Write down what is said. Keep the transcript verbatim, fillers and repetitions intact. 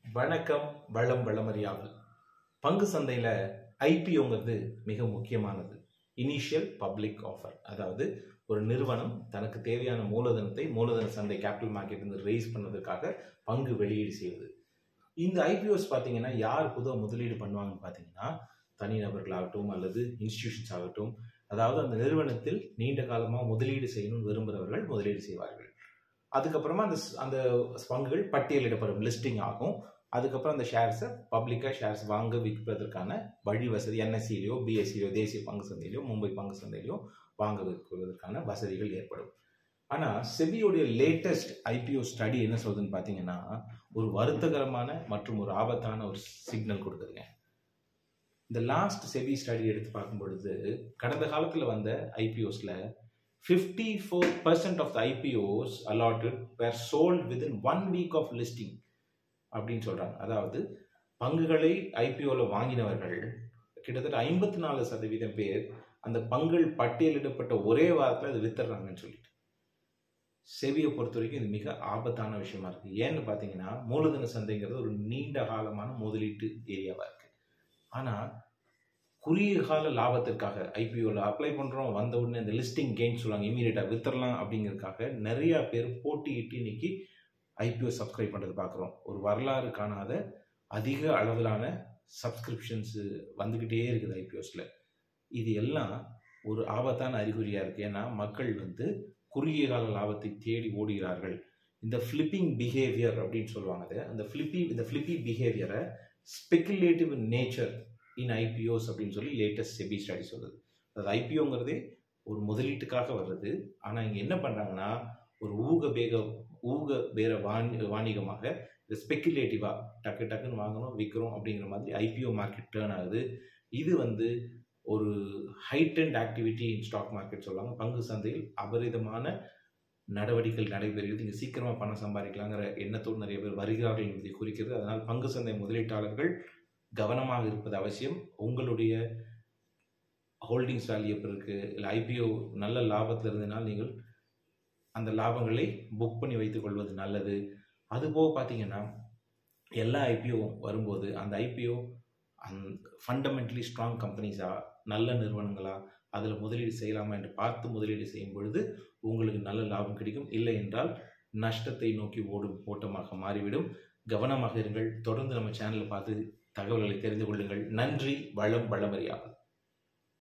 வணக்கம். வளம் வளமறியாமல். பங்கு சந்தையில் ஐபிஓங்கிறது மிக முக்கியமானது. இனிஷியல் பப்ளிக் ஆஃபர், அதாவது ஒரு நிறுவனம் தனக்கு தேவையான மூலதனத்தை மூலதன சந்தை கேபிட்டல் மார்க்கெட் இருந்து ரேஸ் பண்ணதுக்காக பங்கு வெளியீடு செய்வது. இந்த ஐபிஓஸ் பார்த்தீங்கன்னா யார் புது முதலீடு பண்ணுவாங்கன்னு பார்த்தீங்கன்னா தனிநபர்களாகட்டும் அல்லது இன்ஸ்டிடியூஷன்ஸ் ஆகட்டும், அதாவது அந்த நிறுவனத்தில் நீண்ட காலமாக முதலீடு செய்யணும்னு விரும்புகிறவர்கள் முதலீடு செய்வார்கள். அதுக்கப்புறமா அந்த அந்த பங்குகள் பட்டியலிடப்படும், லிஸ்டிங் ஆகும். அதுக்கப்புறம் அந்த ஷேர்ஸை பப்ளிக்காக ஷேர்ஸ் வாங்க விற்பதற்கான வழி வசதி என்எஸ்சிலையோ பிஎஸ்சிலையோ தேசிய பங்கு சந்தையிலையோ மும்பை பங்கு சந்தையிலையோ வாங்க விற்பதற்கான வசதிகள் ஏற்படும். ஆனால் செபியோடைய லேட்டஸ்ட் ஐபிஓ ஸ்டடி என்ன சொல்றதுன்னு பார்த்தீங்கன்னா ஒரு வருத்தகரமான மற்றும் ஒரு ஆபத்தான ஒரு சிக்னல் கொடுக்குதுங்க. இந்த லாஸ்ட் செபி ஸ்டடி எடுத்து பார்க்கும் பொழுது கடந்த காலத்தில் வந்த ஐபிஓஸில் fifty-four percent of the I P Os allotted were sold within one week of listing அப்படின்னு சொல்றாங்க. அதாவது பங்குகளை ஐபிஓவில் வாங்கினவர்கள் கிட்டத்தட்ட ஐம்பத்தி நாலு சதவீதம் பேர் அந்த பங்குகள் பட்டியலிடப்பட்ட ஒரே வாரத்தில் அது வித்துறாங்கன்னு சொல்லிட்டு செபியை பொறுத்த வரைக்கும் இது மிக ஆபத்தான விஷயமா இருக்கு. ஏன்னு பார்த்தீங்கன்னா மூலதன சந்தைங்கிறது ஒரு நீண்ட காலமான முதலீட்டு ஏரியாவா இருக்கு. ஆனால் குறுகிய கால லாபத்திற்காக ஐபிஓவில் அப்ளை பண்ணுறோம், வந்த உடனே இந்த லிஸ்டிங் கெயின் சொல்லுவாங்க, இமீடியட்டாக வித்துடலாம் அப்படிங்கிறதுக்காக நிறையா பேர் போட்டியிட்டு இன்னைக்கு ஐபிஓ சப்ஸ்கிரைப் பண்ணுறது பார்க்குறோம். ஒரு வரலாறு காணாத அதிக அளவிலான சப்ஸ்கிரிப்ஷன்ஸு வந்துக்கிட்டே இருக்குது ஐபிஓஸில். இது எல்லாம் ஒரு ஆபத்தான அறிகுறியாக இருக்குது. ஏன்னா மக்கள் வந்து குறுகிய கால லாபத்தை தேடி ஓடுகிறார்கள். இந்த ஃப்ளிப்பிங் பிஹேவியர் அப்படின்னு சொல்லுவாங்க. அந்த ஃப்ளிப்பி இந்த ஃப்ளிப்பி பிஹேவியரை ஸ்பெக்குலேட்டிவ் நேச்சர் இன் ஐபிஓஸ் அப்படின்னு சொல்லி லேட்டஸ்ட் செபி ஸ்டடி சொல்லுது. அதாவது ஐபிஓங்கிறதே ஒரு முதலீட்டுக்காக வர்றது. ஆனால் இங்கே என்ன பண்ணுறாங்கன்னா ஒரு ஊக பேக ஊக பேர வாணி வாணிகமாக இது ஸ்பெக்குலேட்டிவாக டக்கு டக்குன்னு வாங்கணும் விற்கிறோம் அப்படிங்கிற மாதிரி ஐபிஓ மார்க்கெட் டேர்ன் ஆகுது. இது வந்து ஒரு heightened activity in stock market சொல்லுவாங்க. பங்கு சந்தையில் அபரிதமான நடவடிக்கைகள் நடைபெறுகிறது. இங்கே சீக்கிரமாக பணம் சம்பாதிக்கலாங்கிற எண்ணத்தோடு நிறைய பேர் வருகிறார்கள் என்பதை குறிக்கிறது. அதனால் பங்கு சந்தை முதலீட்டாளர்கள் கவனமாக இருப்பது அவசியம். உங்களுடைய ஹோல்டிங்ஸ் வேல்யூ எப்படி இருக்குது, இல்லை ஐபிஓ நல்ல லாபத்தில் இருந்ததுனால் நீங்கள் அந்த லாபங்களை புக் பண்ணி வைத்துக் கொள்வது நல்லது. அதுபோக பார்த்தீங்கன்னா எல்லா ஐபிஓ வரும்போது அந்த ஐபிஓ அந் ஃபண்டமெண்டலி ஸ்ட்ராங் கம்பெனிஸா, நல்ல நிறுவனங்களா, அதில் முதலீடு செய்யலாமா என்று பார்த்து முதலீடு செய்யும் பொழுது உங்களுக்கு நல்ல லாபம் கிடைக்கும். இல்லை என்றால் நஷ்டத்தை நோக்கி ஓடும் ஓட்டமாக மாறிவிடும். கவனமாக இருங்கள். தொடர்ந்து நம்ம சேனலை பார்த்து தகவல்களை தெரிந்து கொள்ளுங்கள். நன்றி. வளம் வளமறியாமல்.